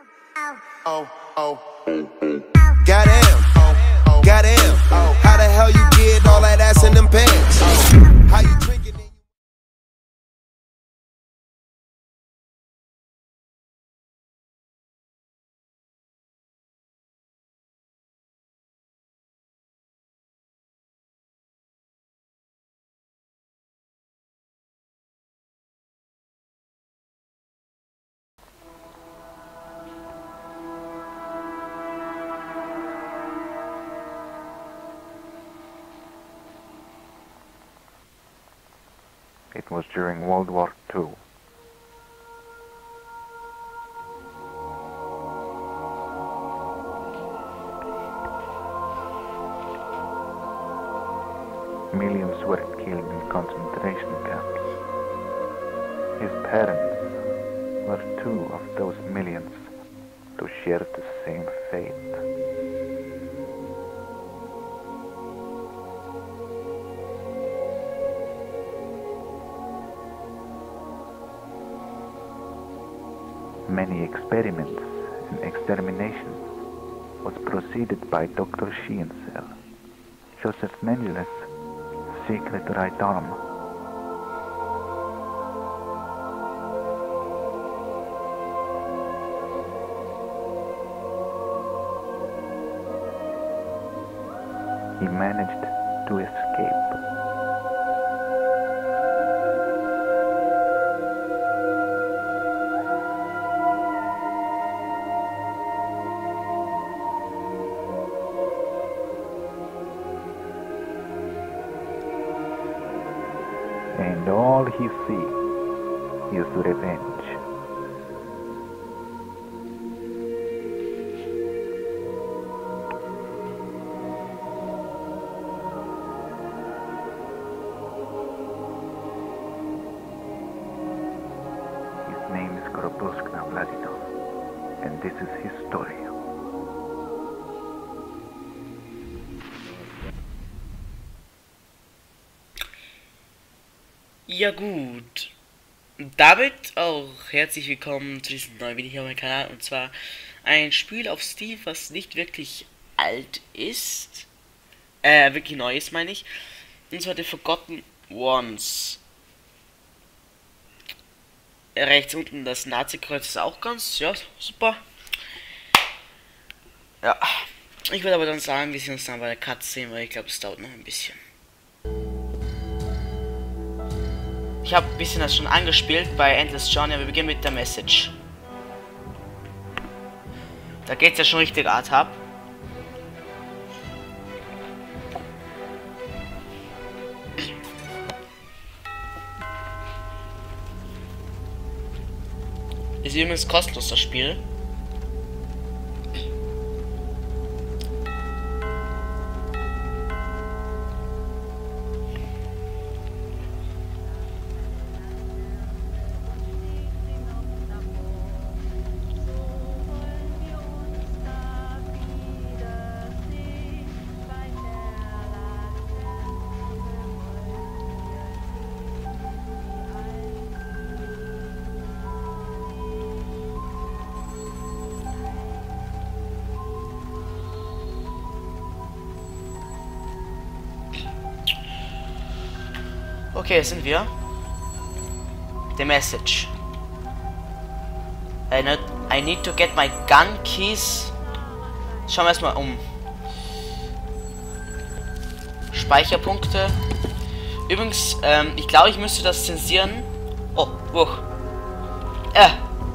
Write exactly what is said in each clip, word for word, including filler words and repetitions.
Oh, oh, goddamn, oh, goddamn, oh, how the hell you get all that ass in them pants? Oh, how you drinking? It was during World War Two. Millions were killed in concentration camps. His parents were two of those millions to share the same fate. Many experiments and extermination was proceeded by Doctor Schiensel, Joseph Mengeles' secret right arm. He managed to escape. And all he sees is revenge. His name is Skoroboskna Vladino, and this is his story. Ja gut, damit auch herzlich willkommen zu diesem neuen Video hier auf meinem Kanal, und zwar ein Spiel auf Steam, was nicht wirklich alt ist, äh, wirklich neu ist, meine ich, und zwar The Forgotten Ones. Rechts unten das Nazi-Kreuz ist auch ganz, ja, super. Ja, ich würde aber dann sagen, wir sehen uns dann bei der Cutscene, weil ich glaube, es dauert noch ein bisschen. Ich habe ein bisschen das schon angespielt bei Endless Journey, wir beginnen mit der Message. Da geht's ja schon richtig Art ab. Ist übrigens kostenlos das Spiel. Okay, jetzt sind wir. The message. I need, I need to get my gun keys. Schauen wir erstmal um. Speicherpunkte. Übrigens, ähm, ich glaube, ich müsste das zensieren. Oh, wuch. Äh.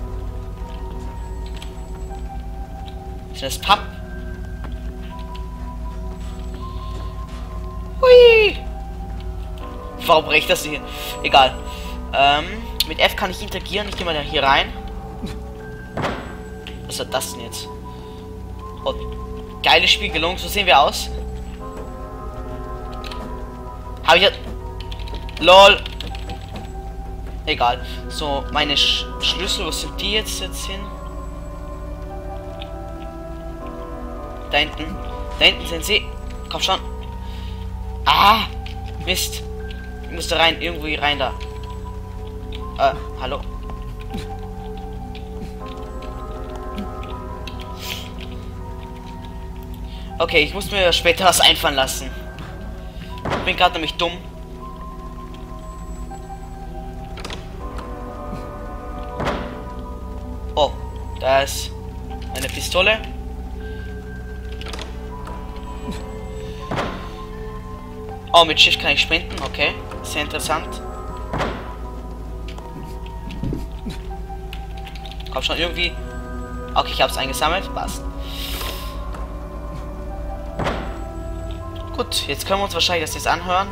Ist das Papp? Hui. Warum breche das hier? Egal. Ähm, mit F kann ich interagieren. Ich gehe mal da hier rein. Was hat das denn jetzt? Oh, geile Spiegelung. So sehen wir aus. Habe ich jetzt... LOL. Egal. So, meine Sch Schlüssel. Wo sind die jetzt jetzt hin? Da hinten. Da hinten sind sie. Komm schon. Ah! Mist. Ich muss da rein, irgendwo hier rein da. Äh, hallo. Okay, ich muss mir später was einfallen lassen. Ich bin gerade nämlich dumm. Oh, da ist eine Pistole. Oh, mit Shift kann ich sprinten, okay. Sehr interessant. Komm schon, irgendwie. Okay, ich hab's eingesammelt. Passt. Gut, jetzt können wir uns wahrscheinlich das jetzt anhören.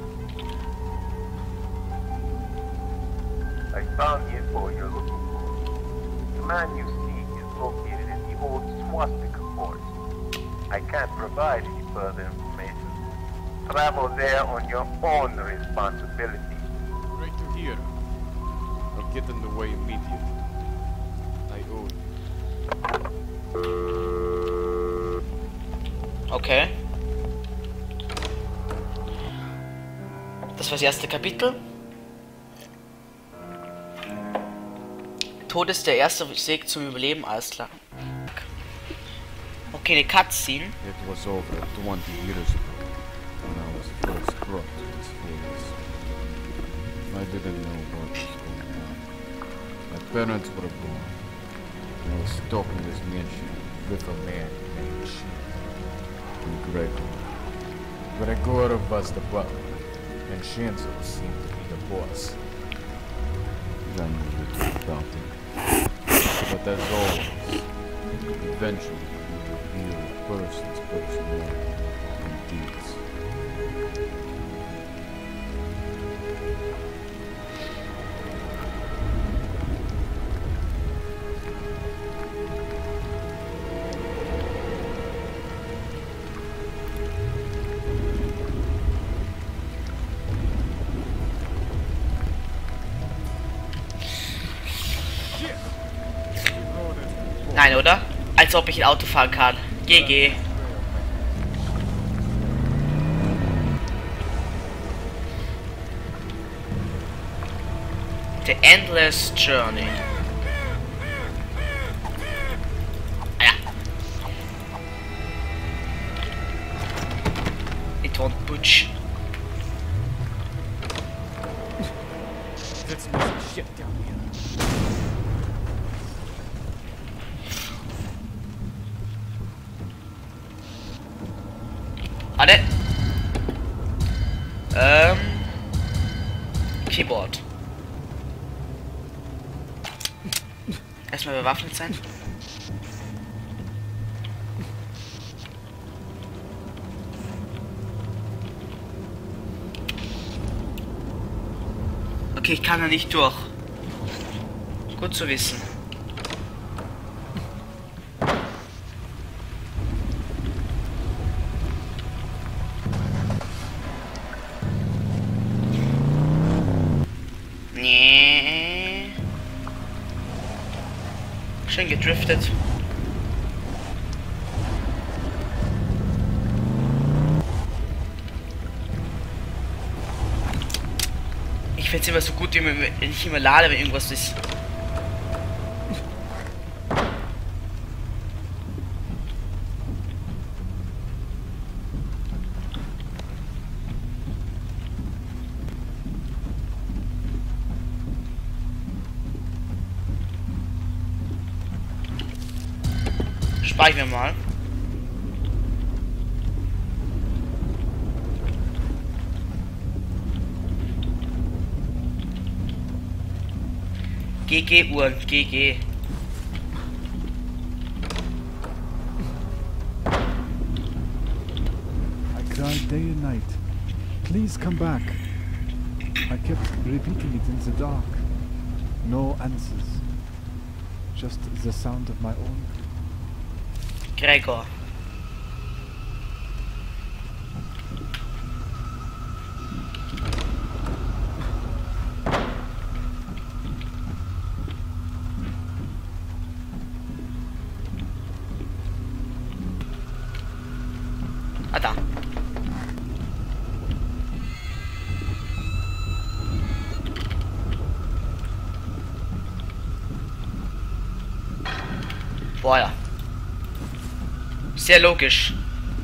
I found the info you're looking for. The man you seek is located in the old swastika forest. I can't provide any further information. Travel there on your own responsibility. Great to hear. I'll get in the way immediately. I owe you. Okay. Das war das erste Kapitel. Tod ist der erste Weg zum Überleben, alles klar. Okay, eine Cutscene. It was over twenty years ago when I was first brought to this forest. I didn't know what was going on. My parents were born. I was stalking this mansion with a man named Shin and Gregor. Gregor was the butler, and Shinzo seemed to be the boss. I knew little about him. But as always, eventually you reveal a person's personality and deeds. Nein, oder? Als ob ich ein Auto fahren kann. G G. The Endless Journey. Ah, ja. It won't butch. That's some shit down here. Warte. Ähm. Keyboard. Erstmal bewaffnet sein. Okay, ich kann da nicht durch. Gut zu wissen. Nee. Schön gedriftet. Ich find's immer so gut, wenn ich immer lade, wenn irgendwas ist. Speichern wir mal. G G Uhren, G G. I cried day and night. Please come back. I kept repeating it in the dark. No answers. Just the sound of my own. Gregor. Ah, da. Boah, ja. Sehr logisch.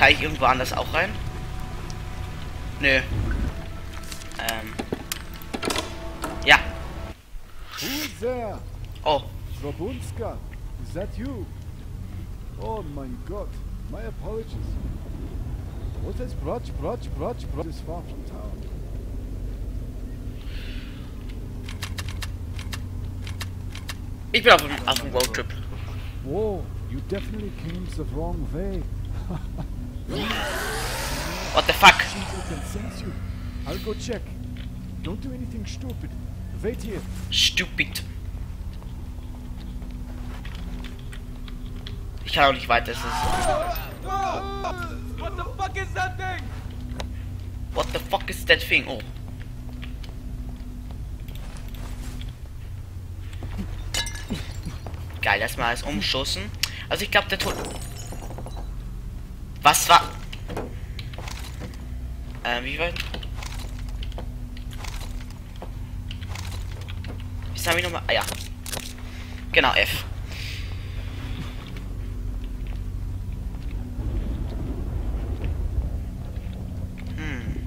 Kann ich irgendwo anders auch rein? Nö. Ähm. Ja. Who's there? Oh. Robunska, is that you? Oh my god, my apologies. What is Brach, Brach, Brach, Brach is far from town. Ich bin auf dem, auf dem Roadtrip. Whoa, you definitely came the wrong way. What the fuck? I can sense you. I'll go check. Don't do anything stupid. Wait here. Stupid. Ich kann auch nicht weiter. Es ist What the fuck is that thing? What the fuck is that thing? Oh. Geil, erstmal alles umschossen. Also ich glaube der Tod. Was war? Ähm, wie weit? Jetzt habe ich nochmal. Ah ja. Genau, F. Hm.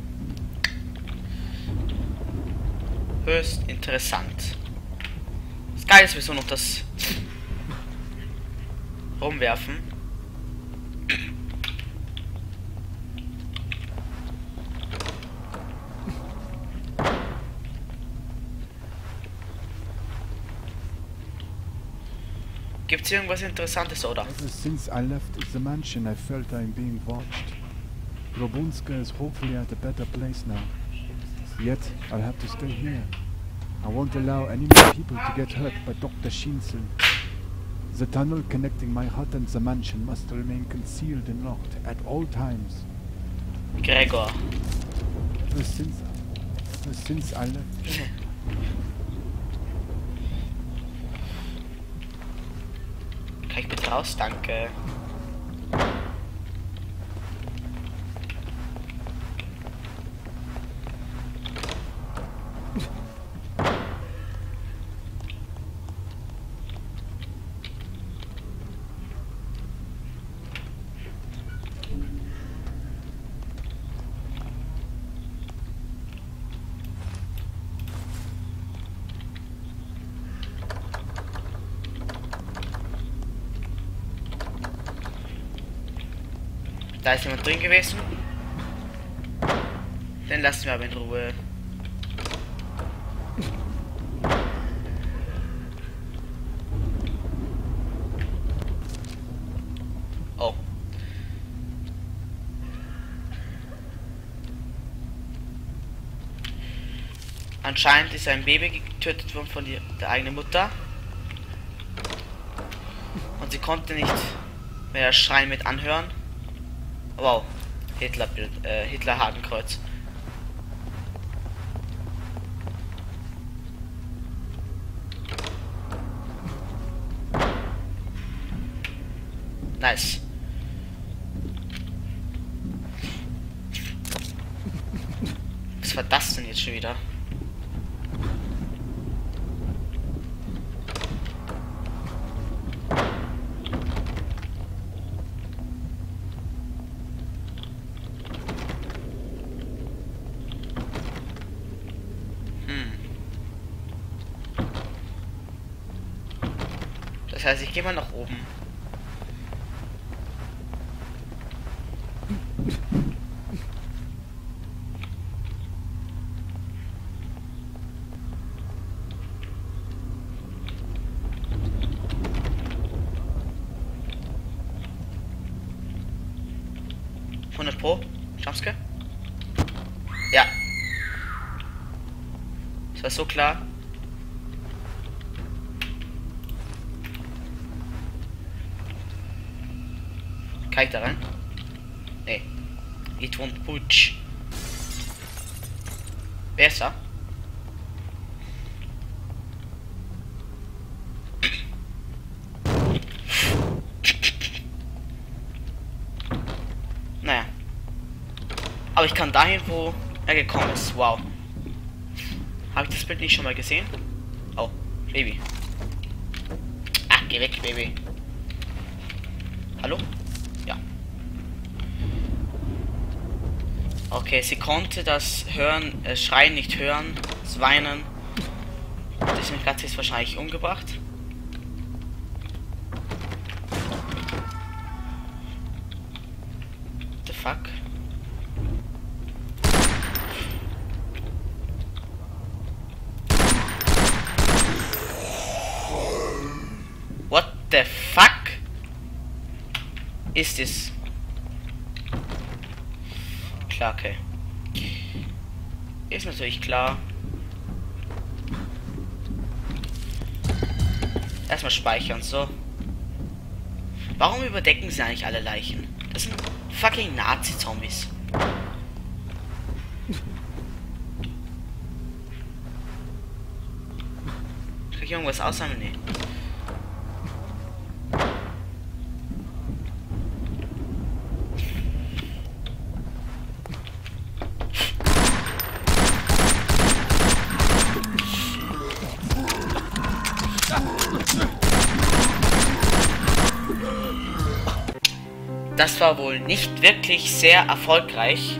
Höchst interessant. Das Geile ist, wieso noch das rumwerfen. Gibt's irgendwas Interessantes, oder? Ever since I left the mansion, I felt I'm being watched. Robunska is hopefully at a better place now. Yet, I'll have to stay here. I won't allow any more people to get hurt by Doctor Shinzel. The tunnel connecting my hut and the mansion must remain concealed and locked at all times. Gregor. Ever since, ever since I left. Kann ich bitte raus? Danke. Da ist jemand drin gewesen. Den lassen wir aber in Ruhe. Oh. Anscheinend ist ein Baby getötet worden von die, der eigenen Mutter. Und sie konnte nicht mehr das Schreien mit anhören. Wow, Hitlerbild, äh, Hitler Hakenkreuz. Nice. Was war das denn jetzt schon wieder? Das heißt, ich gehe mal nach oben. hundert Pro? Jumpscare? Ja. Das war so klar. Kann ich da rein? Nee. It won't budge. Wer ist da? Naja. Aber ich kann dahin, wo er gekommen ist. Wow. Habe ich das Bild nicht schon mal gesehen? Oh, Baby. Ah, geh weg, Baby. Hallo? Ja. Okay, sie konnte das Hören, äh, Schreien nicht hören, das Weinen. Deswegen hat sie es wahrscheinlich umgebracht. The fuck? What the fuck ist es? Klar, okay. Ist natürlich klar. Erstmal speichern, so. Warum überdecken sie eigentlich alle Leichen? Das sind fucking Nazi-Zombies. Krieg ich irgendwas aussammeln? Nee. Das war wohl nicht wirklich sehr erfolgreich.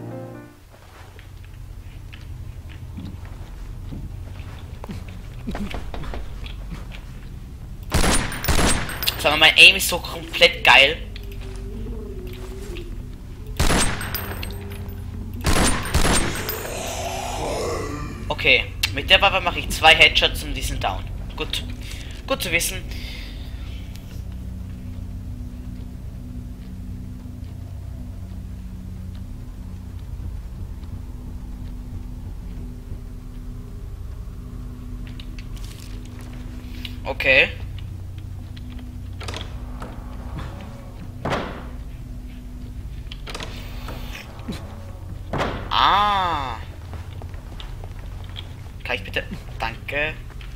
Sagen wir mal, Aim ist so komplett geil. Okay, mit der Waffe mache ich zwei Headshots und die sind down. Gut, gut zu wissen. Okay. Ah. Kann ich bitte... Danke.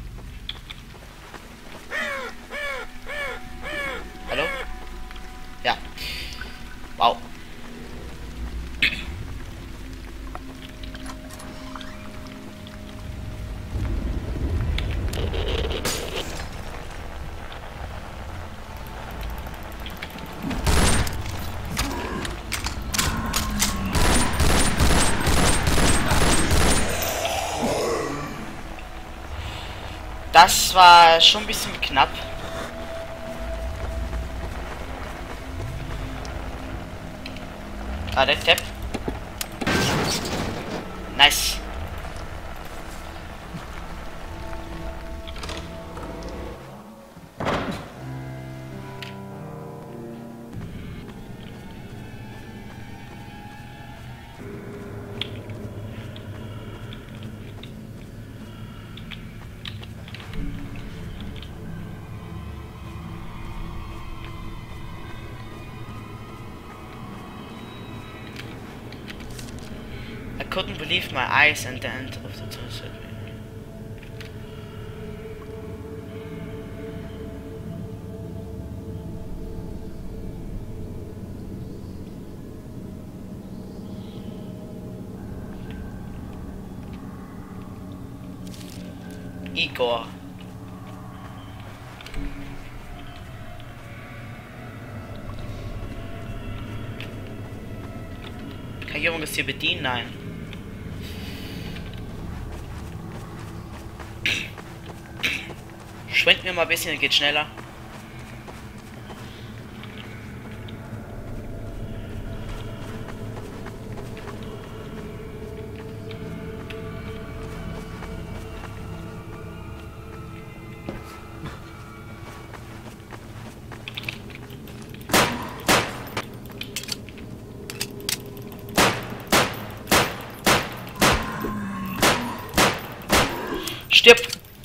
Hallo? Ja. Wow. Das war schon ein bisschen knapp. Ah, der Tap. Nice. I couldn't believe my eyes and the end of the tunnel. Igor. Kann ich irgendwas hier bedienen? Nein. Schwenken wir mal ein bisschen, geht schneller. Stirb!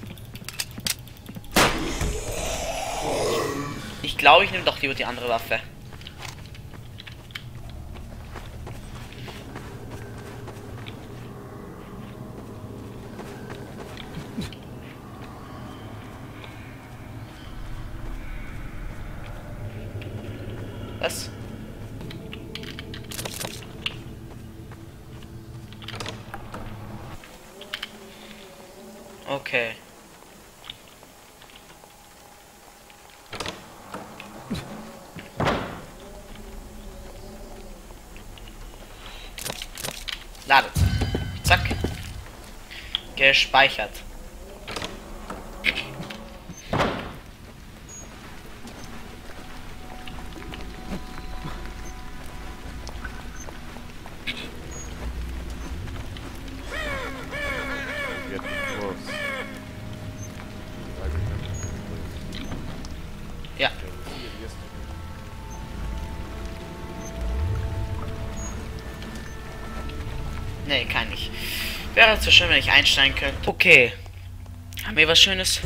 Ich glaube, ich nehme doch lieber die andere Waffe. Was? Okay. Ladet. Zack. Gespeichert. Get close. I remember the place. Ja. There was here yesterday. Nee, kann ich. Wäre zu schön, wenn ich einsteigen könnte. Okay. Haben wir was Schönes?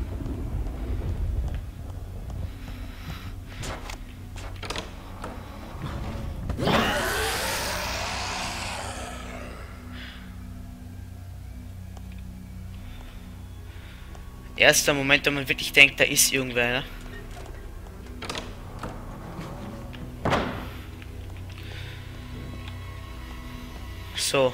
Erster Moment, wenn man wirklich denkt, da ist irgendwer, ne? So.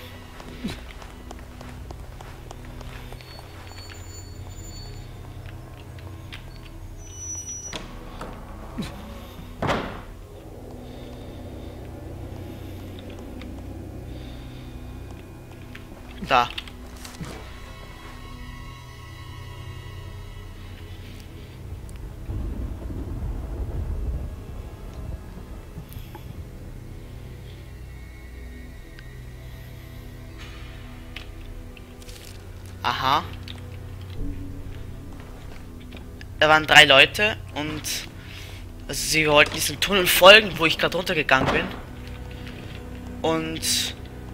Da. Aha. Da waren drei Leute und also sie wollten diesen Tunnel folgen, wo ich gerade runtergegangen bin. Und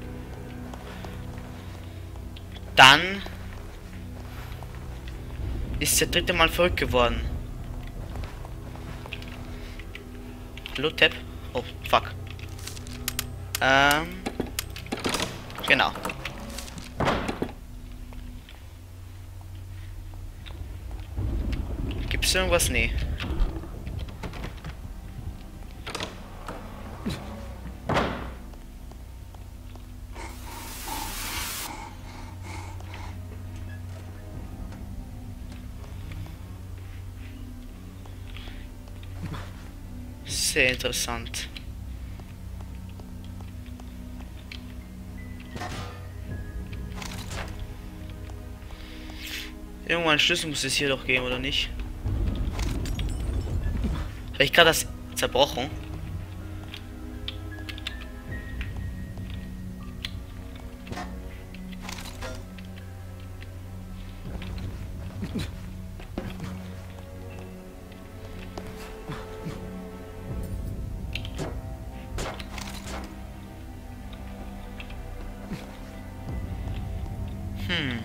dann ist der dritte Mal verrückt geworden. Hallo, Tab? Oh, fuck. Ähm. Genau. Gibt's irgendwas? Nee. Sehr interessant. Irgendwann einen Schlüssel muss es hier doch geben, oder nicht? Habe ich gerade das zerbrochen? Hm.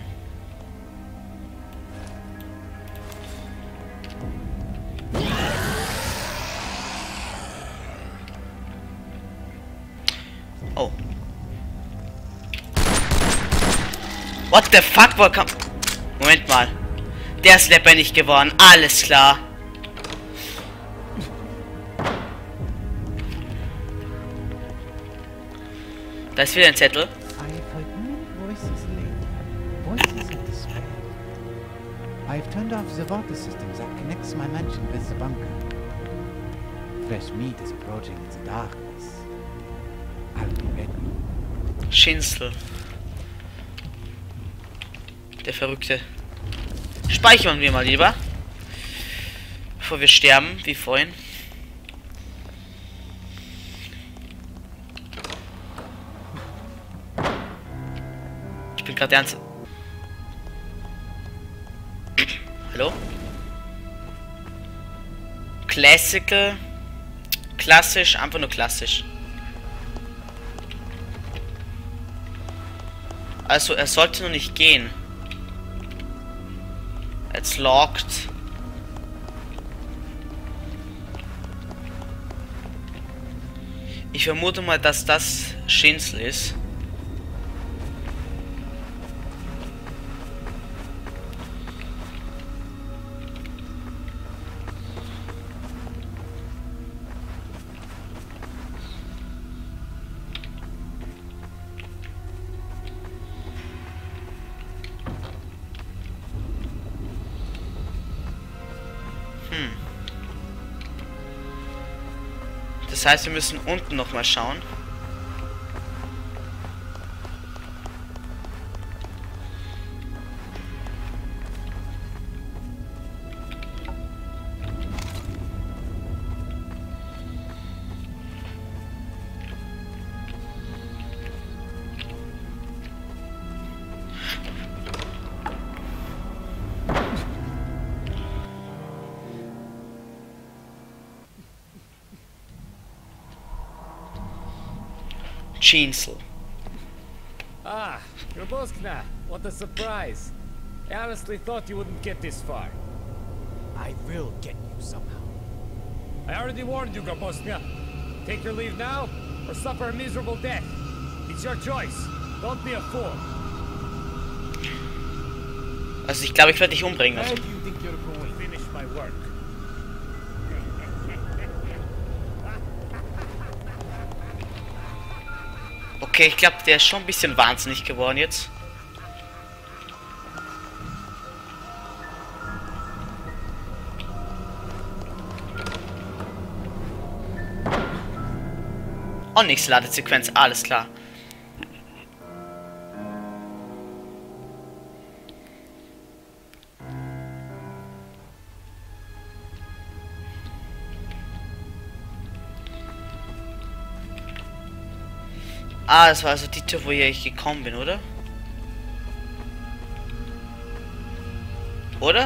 Oh. What the fuck, wo kam... Moment mal. Der ist lebendig geworden. Alles klar. Da ist wieder ein Zettel. I've heard many voices lately. Voices of despair. I've turned off the water system that connects my mansion with the bunker. Fresh meat is approaching in the darkness. I'll be ready. Schinsel. Der Verrückte. Speichern wir mal lieber. Bevor wir sterben, wie vorhin. Ich bin gerade ernst. Hallo? Classical. Klassisch, einfach nur klassisch. Also er sollte noch nicht gehen. It's locked. Ich vermute mal, dass das Schinsel ist. Hm. Das heißt, wir müssen unten noch mal schauen. Schinsel. Ah, Roboskna, what a surprise. I honestly thought you wouldn't get this far. I will get you somehow. I already warned you, Roboskna. Take your leave now, or suffer a miserable death. It's your choice. Don't be a fool. Also ich glaube, ich werde dich umbringen. Where Also. do you think you're going? Finish my work. Okay, ich glaube, der ist schon ein bisschen wahnsinnig geworden jetzt. Oh, nächste Ladesequenz, alles klar. Ah, das war also die Tür, wo ich gekommen bin, oder? Oder?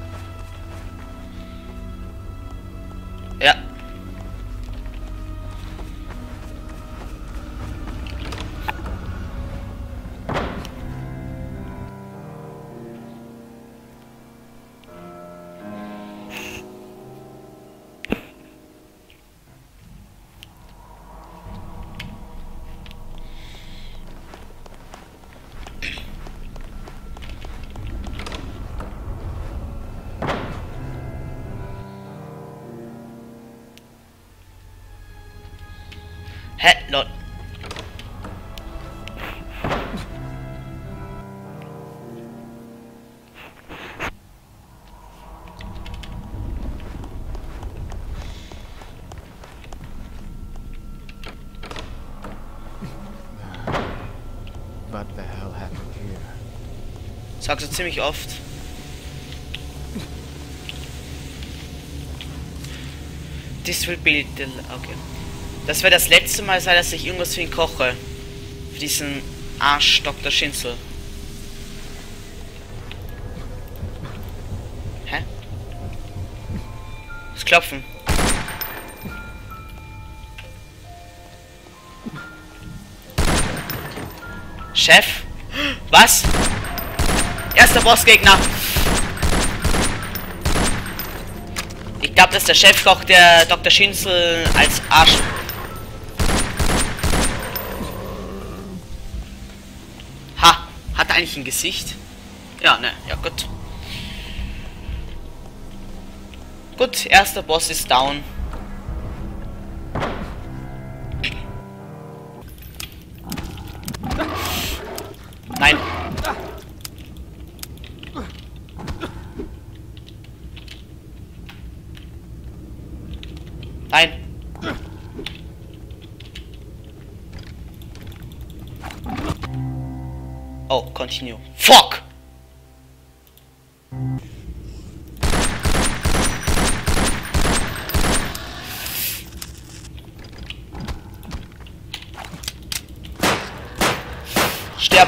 Ja. Hä? Lol. What the hell happened here? Sagst du ziemlich oft. This will be the... Okay. Das wäre das letzte Mal sein, dass ich irgendwas für ihn koche. Für diesen Arsch Doktor Schinsel. Hä? Das Klopfen. Chef? Was? Erster Bossgegner. Ich glaube, das ist der Chefkoch, der Doktor Schinsel als Arsch... Ha! Hat er eigentlich ein Gesicht? Ja, ne, ja gut. Gut, erster Boss ist down. Nein. Nein. Oh, continue. Fuck! Sterb!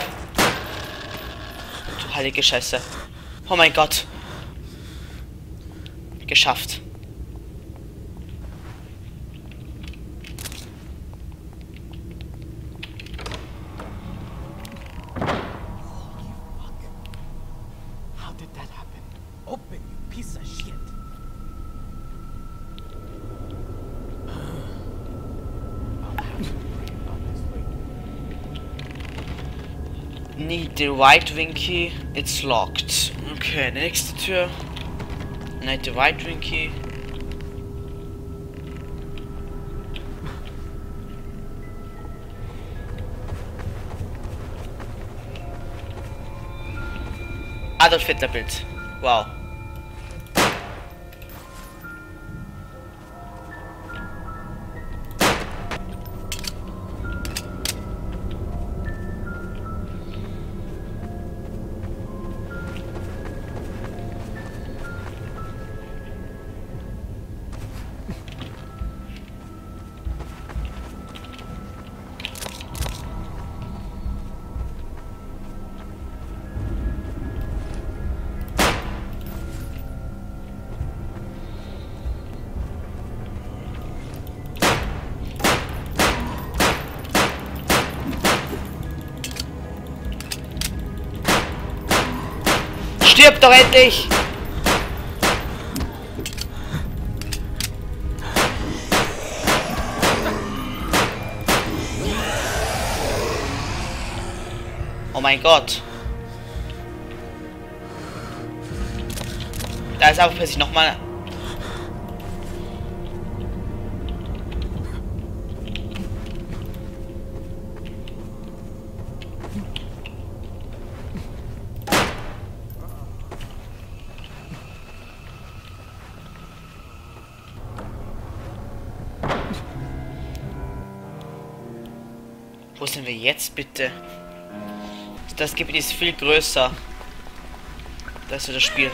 Du heilige Scheiße. Oh mein Gott. Geschafft. Open, you piece of shit. I'll have to pray about this later. Need the right wing key. It's locked. Okay, nächste Tür. Need the right wing key. Adolf Hitler Bild. Wow. Stirb doch endlich! Oh mein Gott. Da ist aber plötzlich nochmal. Wo sind wir jetzt bitte? Das Gebiet ist viel größer. Das ist das Spiel.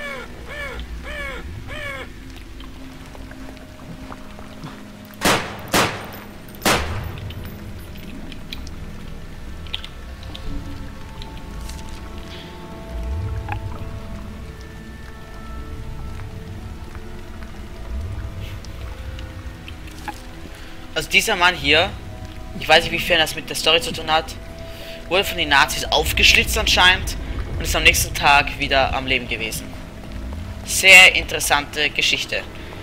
Also dieser Mann hier, ich weiß nicht, wiefern das mit der Story zu tun hat, wurde von den Nazis aufgeschlitzt anscheinend und ist am nächsten Tag wieder am Leben gewesen. Sehr interessante Geschichte.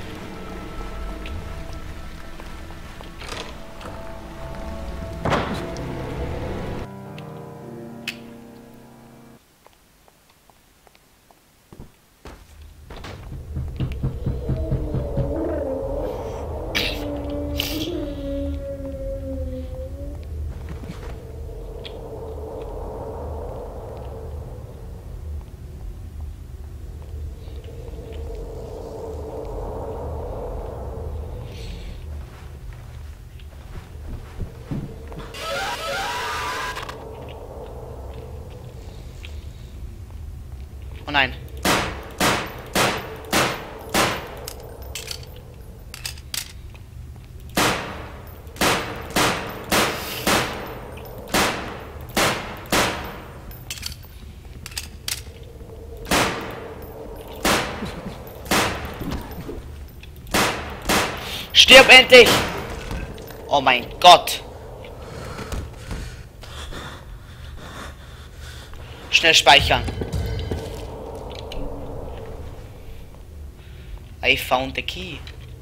Oh nein. Stirb endlich! Oh mein Gott! Schnell speichern. I found the key.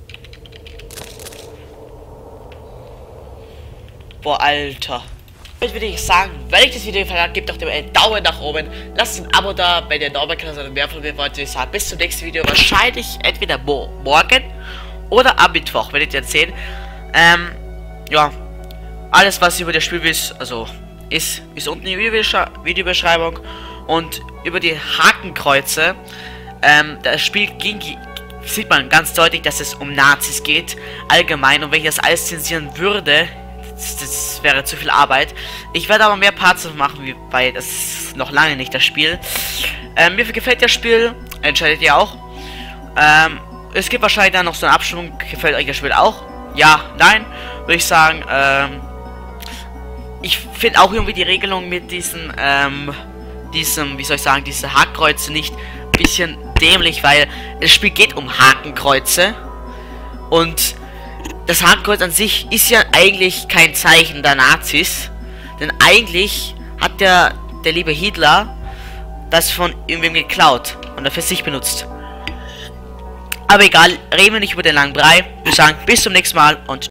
Boah, Alter. Jetzt würde ich sagen, wenn euch das Video gefallen hat, gebt doch einen Daumen nach oben. Lasst ein Abo da, wenn ihr Daumen kann, sondern mehr von mir wollt. Ich sage, bis zum nächsten Video. Wahrscheinlich entweder mo morgen oder am Mittwoch, werdet ihr sehen. Ähm, ja. Alles, was ihr über das Spiel wisst, also ist, ist unten in der Videobeschreibung. Und über die Hakenkreuze, ähm, das Spiel ging, sieht man ganz deutlich, dass es um Nazis geht, allgemein. Und wenn ich das alles zensieren würde, das, das wäre zu viel Arbeit. Ich werde aber mehr Parts machen, weil das ist noch lange nicht das Spiel. Ähm, mir gefällt das Spiel, entscheidet ihr auch. Ähm, es gibt wahrscheinlich dann noch so eine Abstimmung, gefällt euch das Spiel auch? Ja, nein, würde ich sagen. Ähm, ich finde auch irgendwie die Regelung mit diesen, ähm, diesem, wie soll ich sagen, diese Hakenkreuze nicht ein bisschen dämlich, weil das Spiel geht um Hakenkreuze und das Hakenkreuz an sich ist ja eigentlich kein Zeichen der Nazis, denn eigentlich hat der, der liebe Hitler das von irgendwem geklaut und dafür sich benutzt. Aber egal, reden wir nicht über den langen Brei. Wir sagen bis zum nächsten Mal und